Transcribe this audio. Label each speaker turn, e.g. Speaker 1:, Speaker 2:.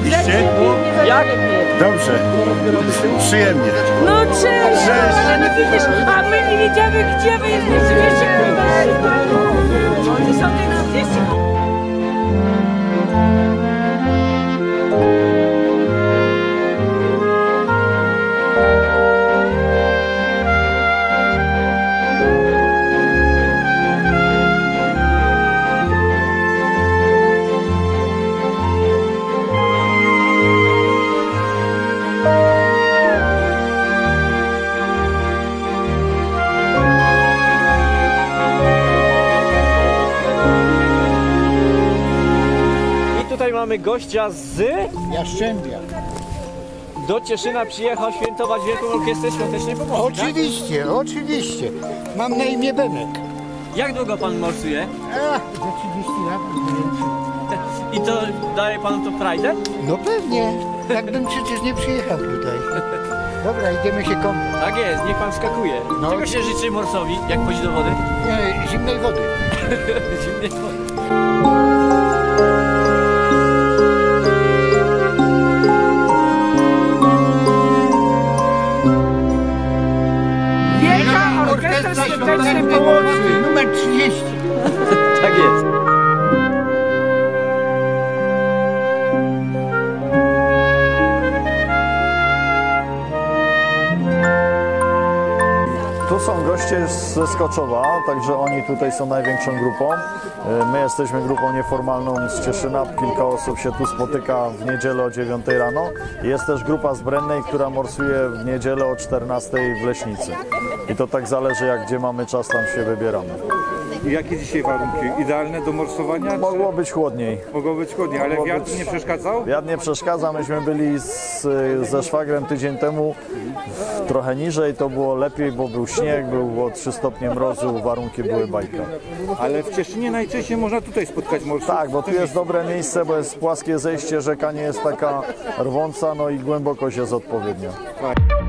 Speaker 1: Przyjechaliście?
Speaker 2: Jak?
Speaker 1: Dobrze. Przyjemnie.
Speaker 3: No cześć! Ale no widzisz, a my nie wiedziamy, gdzie wy jesteście. Oni są tylko gdzieś.
Speaker 2: Tutaj mamy gościa z
Speaker 4: Jastrzębia.
Speaker 2: do Cieszyna przyjechał świętować Wielką Orkiestrę Świątecznej Pomocy.
Speaker 4: Oczywiście, oczywiście. Mam na imię Benek.
Speaker 2: Jak długo pan morsuje?
Speaker 4: Za 30 lat.
Speaker 2: I to daje panu to frajdę?
Speaker 4: No pewnie. Tak bym przecież nie przyjechał tutaj. Dobra, idziemy się kąpać.
Speaker 2: Tak jest, niech pan skakuje.
Speaker 4: No.
Speaker 2: Czego się życzy morsowi, jak chodzi do wody?
Speaker 4: Zimnej wody.
Speaker 2: Zimnej wody.
Speaker 3: Wielka Orkiestra Świątecznej Pomocy.
Speaker 4: Numer 30.
Speaker 2: Tak jest.
Speaker 5: Tu są goście ze Skoczowa, także oni tutaj są największą grupą. My jesteśmy grupą nieformalną z Cieszyna, kilka osób się tu spotyka w niedzielę o 9 rano. Jest też grupa z Brennej, która morsuje w niedzielę o 14 w Leśnicy. I to tak zależy, jak gdzie mamy czas, tam się wybieramy.
Speaker 1: I jakie dzisiaj warunki? Idealne do morsowania?
Speaker 5: Mogło być chłodniej.
Speaker 1: Mogło być chłodniej, ale wiatr nie przeszkadzał?
Speaker 5: Wiatr nie przeszkadza, myśmy byli ze szwagrem tydzień temu trochę niżej, to było lepiej, bo był śnieg, było 3 stopnie mrozu, warunki były bajka.
Speaker 1: Ale w Cieszynie najczęściej można tutaj spotkać morsów.
Speaker 5: Tak, bo tu jest dobre miejsce, bo jest płaskie zejście, rzeka nie jest taka rwąca, no i głębokość jest odpowiednia.